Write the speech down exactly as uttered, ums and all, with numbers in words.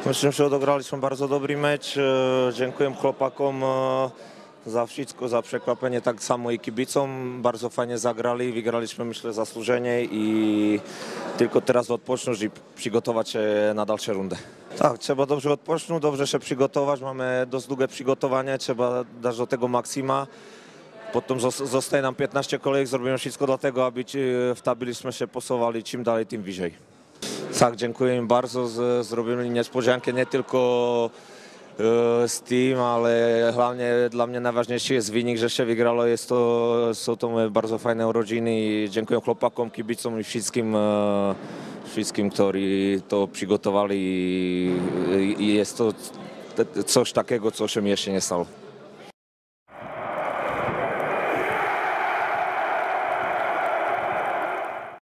Myślę, że odegraliśmy bardzo dobry mecz. Dziękuję chłopakom za wszystko, za przekłapenie, tak samo i kibicom. Bardzo fajnie zagrali, wygraliśmy, myślę, zasłużenie i tylko teraz odpocząć i przygotować się na dalsze rundy. Tak, trzeba dobrze odpocząć, dobrze się przygotować. Mamy dość długie przygotowanie, trzeba dać do tego maksima. Potem zostaje nam piętnaście kolejek, zrobimy wszystko dla tego, aby w tabeliśmy się posuwali czym dalej, tym wyżej. Tak, dziękuję im bardzo, zrobili niespodziankę nie tylko z tym, ale głównie dla mnie najważniejszy jest wynik, że się wygrało, jest to, są to bardzo fajne urodziny i dziękuję chłopakom, kibicom i wszystkim, wszystkim, którzy to przygotowali i jest to coś takiego, co się jeszcze nie stało.